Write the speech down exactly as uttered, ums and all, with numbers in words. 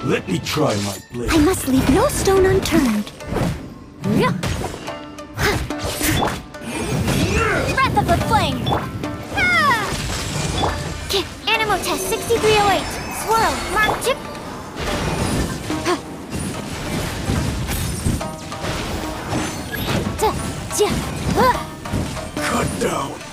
Let me try my blade. I must leave no stone unturned. Breath of the flame! Ah! Animal test sixty-three oh eight. Swirl, mark chip. Cut down.